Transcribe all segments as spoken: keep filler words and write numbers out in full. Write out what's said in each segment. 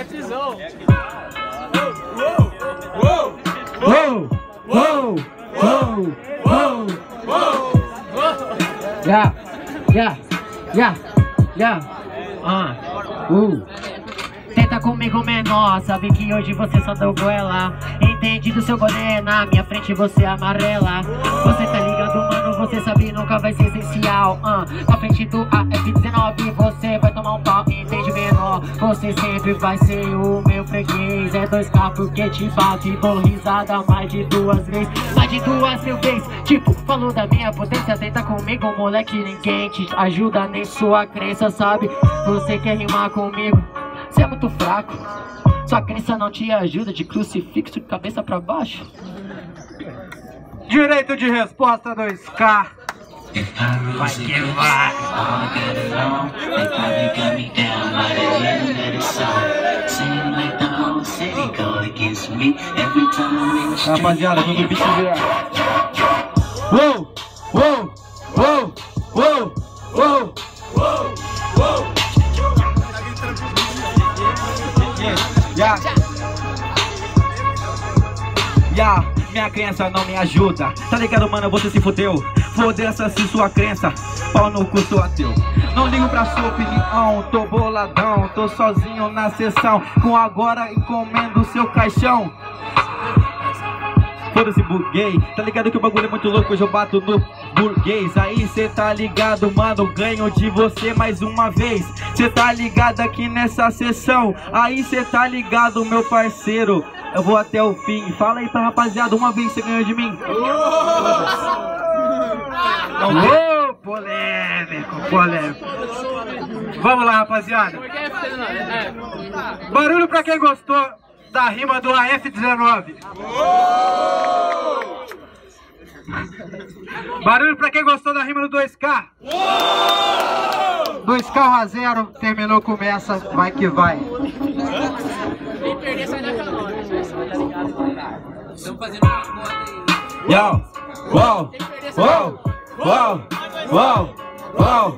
prisão. Uou! Uou! Uou! Uou! Uou! Ya! Ya! Ya! Ya! Ah! Uh! Tenta comigo menor, sabe que hoje você só deu goela. Entendido seu goleiro, na minha frente você amarela. Você tá ligado, mano, você sabe nunca vai ser essencial. uh. Na frente do A F dezenove você vai tomar um pau, entende menor. Você sempre vai ser o meu freguês. É dois K porque te bato e dou risada mais de duas vezes. Mais de duas mil vezes. Tipo, falou da minha potência, tenta comigo, moleque. Ninguém te ajuda nem sua crença, sabe? Você quer rimar comigo? Você é muito fraco, sua crença não te ajuda. De crucifixo de cabeça pra baixo. Direito de resposta dois K. Vai que vai. Rapaziada, quando o bicho vier. Uou, uou, uou, uou, uou, uou, uou. Ya, ya, minha crença não me ajuda. Tá ligado, mano, você se fudeu. Foda-se se sua crença, pau no cu sou ateu. Não ligo pra sua opinião, tô boladão. Tô sozinho na sessão, com agora encomendo seu caixão. Foda-se, buguei. Tá ligado que o bagulho é muito louco, hoje eu bato no burguês. Aí cê tá ligado, mano, ganho de você mais uma vez. Cê tá ligado aqui nessa sessão. Aí cê tá ligado, meu parceiro. Eu vou até o fim. Fala aí pra rapaziada, uma vez você ganhou de mim. Ô, oh, polêmico, polêmico. Vamos lá, rapaziada. Barulho pra quem gostou da rima do A F dezenove. Barulho pra quem gostou da rima do dois K. dois K um a zero, terminou, começa, vai que vai. Quem perder sai da calota, tá ligado? Estamos fazendo uma conta aí. Yo, uou, uou, uou, uou, uou.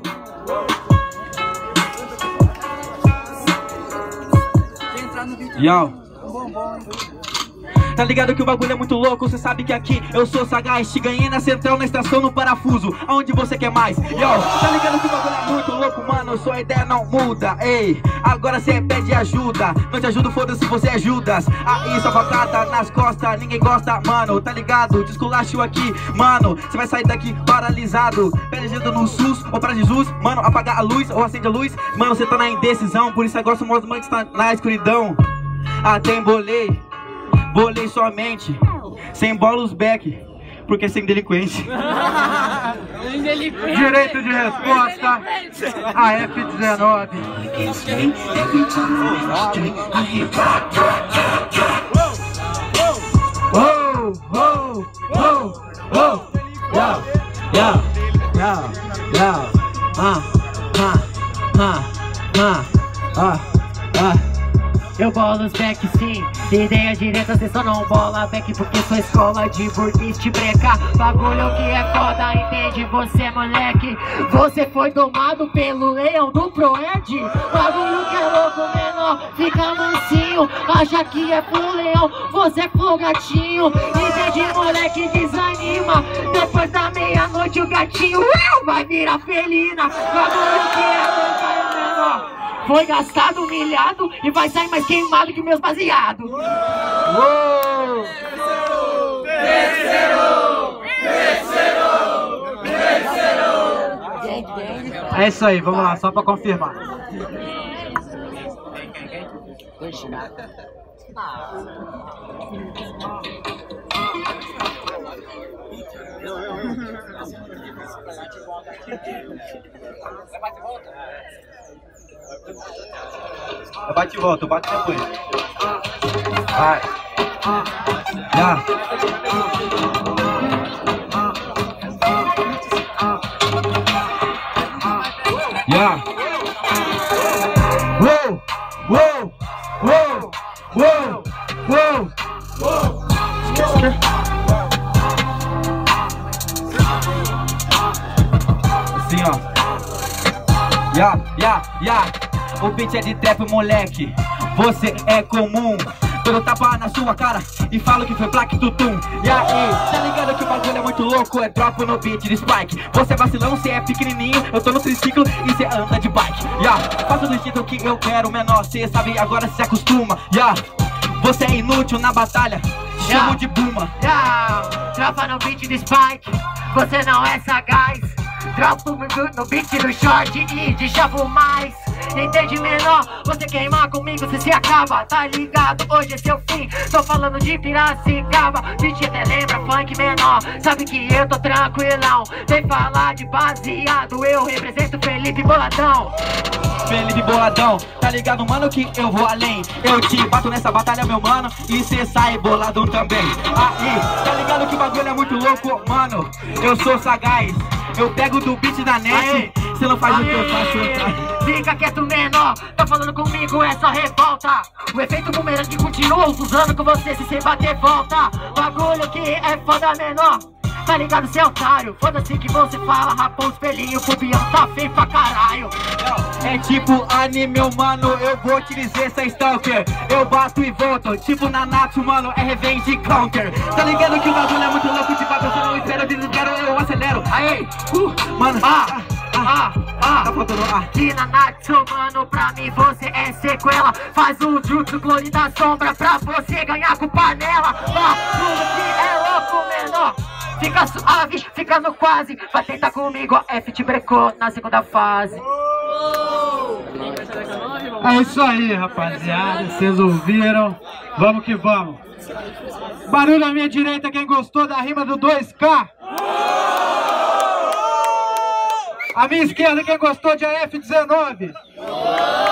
Yo. Tá ligado que o bagulho é muito louco, cê sabe que aqui eu sou sagaz. Te ganhei na central, na estação, no parafuso, aonde você quer mais? Yo, tá ligado que o bagulho é muito louco, mano, sua ideia não muda. Ei, agora cê pede ajuda, não te ajudo, foda-se, você é Judas. Aí sua facada nas costas, ninguém gosta, mano, tá ligado? Desculacho aqui, mano, cê vai sair daqui paralisado. Pede ajuda no SUS, ou pra Jesus, mano, apagar a luz, ou acende a luz. Mano, cê tá na indecisão, por isso agora mostra, mano, que está na escuridão. Até embolei, bolei somente, sem bolos back, porque sem delinquente. Direito de resposta, A F dezenove. Oh, oh, oh, oh, yeah, yeah, yeah, yeah, ah, ah, ah, ah, ah, ah. Eu bolo os back sim, de ideia direta, cê só não bola back porque sou escola de burguês te breca. Bagulho que é foda, entende você, moleque? Você foi domado pelo leão do Proerd. Bagulho que é louco, menor, fica mansinho, acha que é pro leão, você é pro gatinho. Entende, moleque, desanima, depois da meia-noite o gatinho uh, vai virar felina. Bagulho que é louco, menor, foi gastado, humilhado e vai sair mais queimado que meus baseados. Uou! Terceiro! Terceiro! Terceiro! É isso aí, vamos lá, só pra confirmar. Bate e volta, bate depois. Vai. Já. Já. Uou! Uou! Uou! Uou! Uou! Uou! Assim, ó. Ya, ya, ya. o beat é de trap, moleque. Você é comum. Todo tapa na sua cara e falo que foi plaque tutum. E aí, tá ligado que o bagulho é muito louco? É drop no beat de Spike. Você é vacilão, cê é pequenininho, eu tô no triciclo e cê anda de bike. Yeah, faço do jeito que eu quero, menor, cê sabe, agora cê se acostuma. Yeah, você é inútil na batalha, chamo Yeah. de Buma. Yeah, tropa no beat do Spike, você não é sagaz. Tropa no, no beat do short e de chavo mais. Entende, menor? Você queimar comigo, você se acaba. Tá ligado? Hoje é seu fim. Tô falando de Piracicaba. Beat até lembra funk menor. Sabe que eu tô tranquilão. Vem falar de baseado, eu represento Felipe Boladão. Felipe Boladão, tá ligado, mano, que eu vou além. Eu te bato nessa batalha, meu mano, e cê sai boladão também. Aí, tá ligado que o bagulho é muito louco, mano. Eu sou sagaz, eu pego do beat da net. Cê não faz o que eu faço. Fica quieto, menor, tá falando comigo, é só revolta. O efeito bumerangue continua usando com você se cê bater volta. Bagulho que é foda, menor. Tá ligado, cê é otário? Foda-se que você fala, raposo, espelhinho, pubião, tá feio pra caralho. É tipo anime, meu mano, eu vou te dizer, cê é stalker. Eu bato e volto, tipo Nanatsu, mano, é revenge counter. Tá ligado que o bagulho é muito louco, tipo, você não espera, eu desespero, eu acelero. Aí, uh, mano, ah, ah, ah, tá faltando, ah. de Nanatsu, mano, pra mim você é sequela. Faz o jutsu clone da sombra pra você ganhar com panela. Bagulho que é louco, menor. Fica suave, fica no quase. Vai tentar comigo, a F te brecou na segunda fase. É isso aí, rapaziada. Vocês ouviram? Vamos que vamos. Barulho à minha direita, quem gostou da rima do dois K. À minha esquerda, quem gostou de A F dezenove.